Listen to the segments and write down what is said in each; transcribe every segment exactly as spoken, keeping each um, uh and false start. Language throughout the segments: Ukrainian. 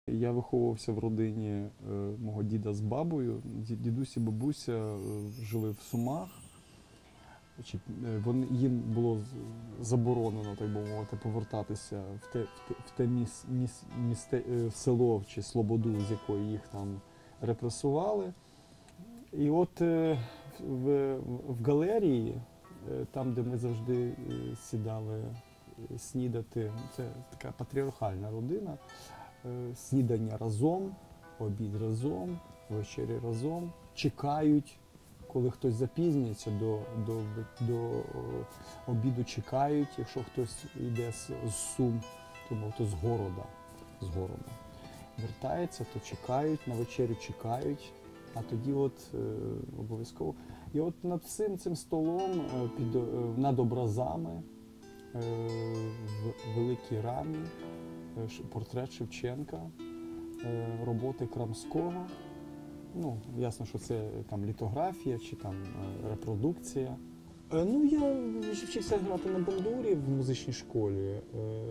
Я виховувався в родині е, мого діда з бабою. Ді- Дідусь і бабуся е, жили в Сумах. Чи, е, вони, їм було з- заборонено, так би мовити, повертатися в те, в те, в те міс, міс, місте, е, в село чи Слободу, з якої їх там репресували. І от е, в, в галерії, е, там, де ми завжди е, сідали е, снідати, це така патріархальна родина. Е, Снідання разом, обід разом, вечері разом. Чекають, коли хтось запізнюється до, до, до о, обіду, чекають, якщо хтось йде з, з Сум, тому то з города, з города. Вертається, то чекають, на вечерю чекають, а тоді от е, обов'язково. І от над цим цим столом, е, під, е, над образами, е, в великій рамі, е, ш- портрет Шевченка, е, роботи Крамського. Ну, ясно, що це там літографія чи там е, репродукція. Е, Ну, я вчився грати на бандурі в музичній школі. Е,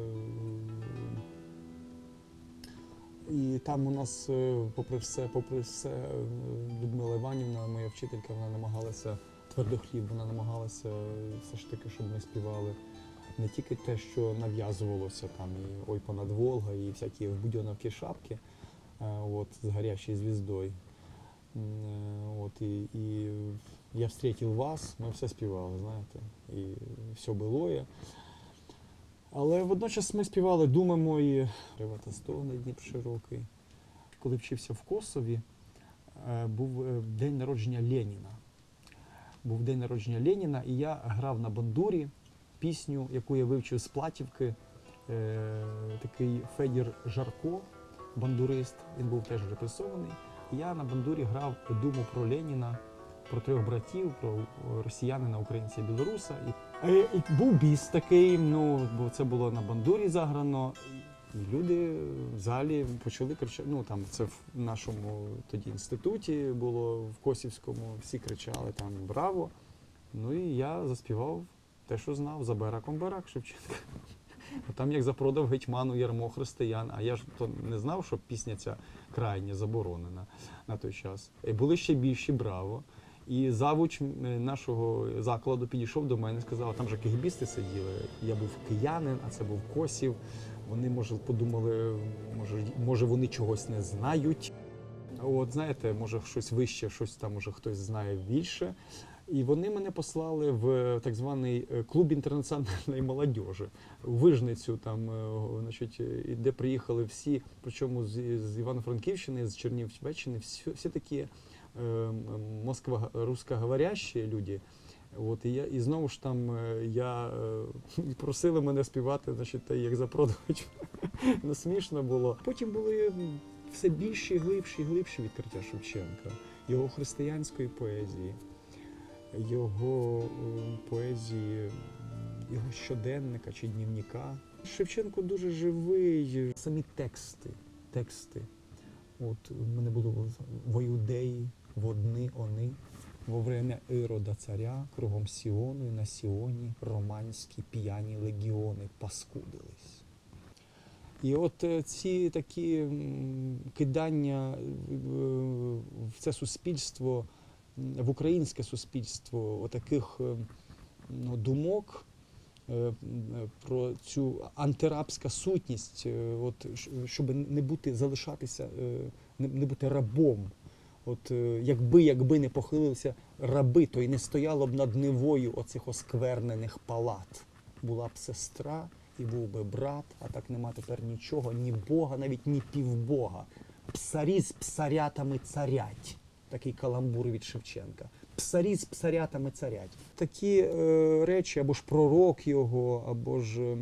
І там у нас, е, попри все, попри все, е, Людмила Іванівна, моя вчителька, вона намагалася, твердохліб, вона намагалася е, все ж таки, щоб ми співали не тільки те, що нав'язувалося, там і «Ой, понад Волга», і всякі в будьоновки шапки, е, от, з «Горящей звіздою». М, е, От, і, і «Я встретив вас», ми все співали, знаєте, і «Все былое». Але водночас ми співали «Думи мої», «Ревата стогне Дніп широкий». Коли вчився в Косові, е, був е, день народження Леніна. Був день народження Леніна, і я грав на бандурі пісню, яку я вивчив з Платівки. Е, Такий Федір Жарко, бандурист, він був теж репресований. І я на бандурі грав «Думу про Леніна», про трьох братів, про росіянина, українця і білоруса. І, е, і був біс такий, ну, бо це було на бандурі заграно. І люди в залі почали кричати. Ну, там це в нашому тоді інституті було, в Косівському, всі кричали там «Браво!». Ну і я заспівав те, що знав, «За бараком барак» Шевченка. А там як запродав гетьману ярмо християн, а я ж то не знав, що пісня ця крайне заборонена на той час. І були ще більші «Браво!». І завуч нашого закладу підійшов до мене і сказав, а там же кегебісти сиділи, я був киянин, а це був Косів. Вони, може, подумали, може, може вони чогось не знають. От, знаєте, може щось вище, щось там, може хтось знає більше. І вони мене послали в так званий клуб інтернаціональної молодіжі, у Вижницю, там, значить, де приїхали всі, причому з, з Івано-Франківщини, з Чернівеччини, всі, всі такі е, москва русскоговорящі люди. От, і, я, і знову ж там я е, просили мене співати, значить, як запродувач. Ну, смішно було. Потім були все більші, глибші, глибші відкриття Шевченка, його християнської поезії, його е, поезії, його щоденника чи дневника. Шевченко дуже живий. Самі тексти, тексти. От у мене було «Во Іудеї, водни они, во время Ірода царя, кругом Сіону і на Сіоні романські п'яні легіони паскудились». І от ці такі м, кидання в це суспільство, в українське суспільство, отаких ну, думок е, про цю антирабську сутність, е, от, щоб не бути, залишатися, е, не, не бути рабом. От е, якби, якби не похилилися раби, то й не стояло б над Невою оцих осквернених палат. Була б сестра і був би брат, а так нема тепер нічого, ні Бога, навіть ні півбога. Псарі з псарятами царять. Такий каламбур від Шевченка. Псарі з псарятами царять. Такі е, речі, або ж пророк його, або ж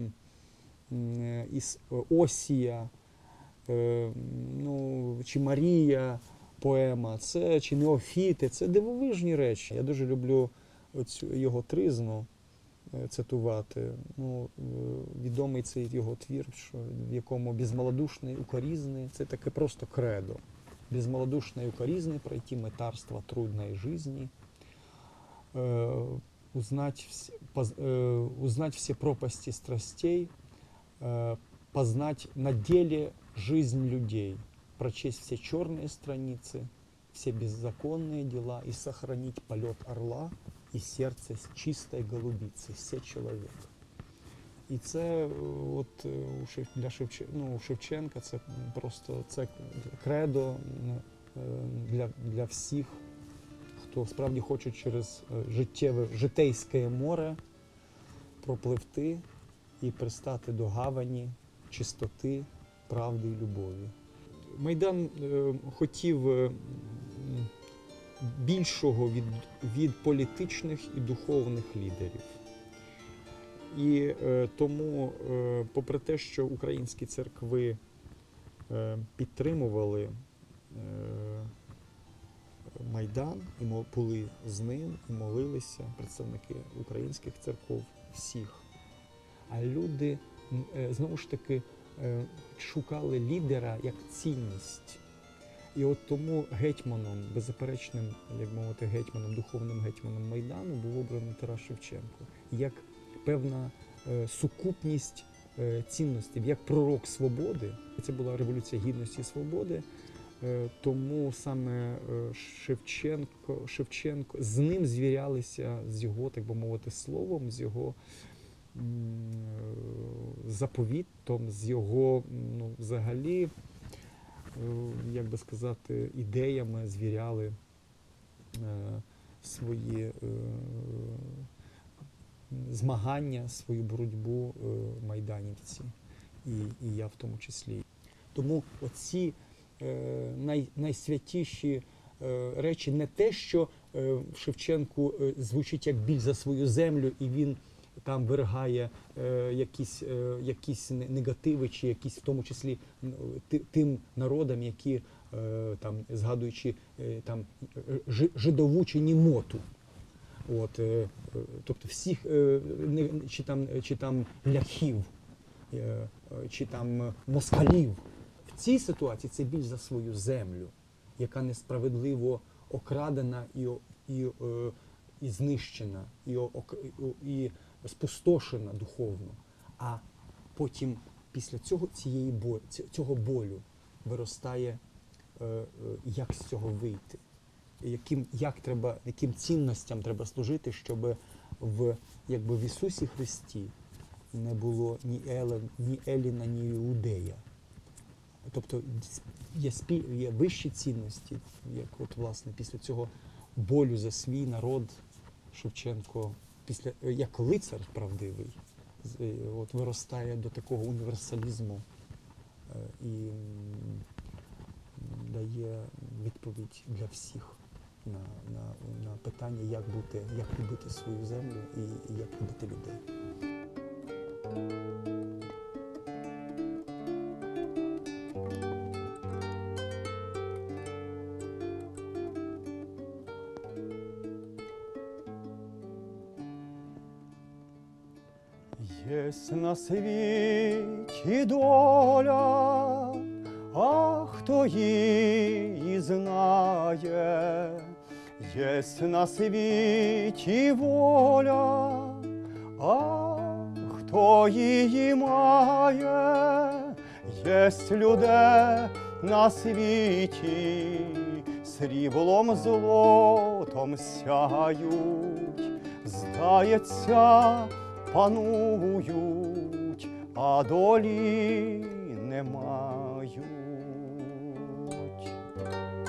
е, із Осія, е, ну, чи Марія, поема, це, чи Неофіти, це дивовижні речі. Я дуже люблю оцю його тризну е, цитувати. Ну, е, відомий цей його твір, що, в якому безмалодушний, укорізний, це таке просто кредо. Безмалодушной укоризны пройти мытарство трудной жизни, э, узнать, вс, поз, э, узнать все пропасти страстей, э, познать на деле жизнь людей, прочесть все черные страницы, все беззаконные дела и сохранить полет орла и сердце с чистой голубицы, все чоловік. І це от у Шев... для Шевчен... ну, у Шевченка це просто це кредо для, для всіх, хто справді хоче через життєве, житейське море пропливти і пристати до гавані чистоти, правди і любові. Майдан е, хотів е, більшого від, від політичних і духовних лідерів. І е, тому, е, попри те, що українські церкви е, підтримували е, Майдан, і були з ним, і молилися представники українських церков всіх, а люди, е, знову ж таки, е, шукали лідера як цінність. І от тому гетьманом, беззаперечним, як мовити, гетьманом, духовним гетьманом Майдану був обраний Тарас Шевченко. Як певна е, сукупність е, цінностей, як пророк свободи. Це була Революція Гідності і Свободи, е, тому саме е, Шевченко, Шевченко, з ним звірялися, з його, так би мовити, словом, з його м, заповітом, з його, ну, взагалі, е, як би сказати, ідеями звіряли е, свої е, змагання, свою боротьбу е, майданівці, і, і я в тому числі. Тому оці е, най, найсвятіші е, речі, не те, що е, в Шевченку е, звучить як біль за свою землю, і він там виригає е, якісь, е, якісь негативи, чи якісь, в тому числі, тим народам, які, е, там, згадуючи е, там, жидову чи німоту. От, е, тобто всіх, е, чи там, чи там ляхів, е, чи там москалів. В цій ситуації це біль за свою землю, яка несправедливо окрадена і, і, е, і знищена, і, і спустошена духовно. А потім після цього, цієї болю, цього болю виростає, е, е, як з цього вийти. Яким, як треба, яким цінностям треба служити, щоб в, якби в Ісусі Христі не було ні, Елен, ні Еліна, ні Іудея. Тобто є, спіль, є вищі цінності, як от, власне, після цього болю за свій народ Шевченко, після, як лицар правдивий, от, виростає до такого універсалізму і дає відповідь для всіх. На, на, на питання, як бути, як любити свою землю і, і як любити людей. Єсть на світі доля, а хто її знає? Єсть на світі воля, а хто її має? Єсть людей на світі, сріблом злотом сяють, здається, панують, а долі не мають.